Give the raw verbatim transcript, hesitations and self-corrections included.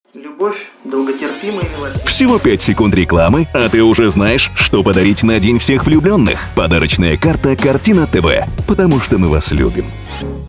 Любовь, долготерпимый милосердие. Всего пять секунд рекламы, а ты уже знаешь, что подарить на День всех влюбленных. Подарочная карта «Картина ТВ». Потому что мы вас любим.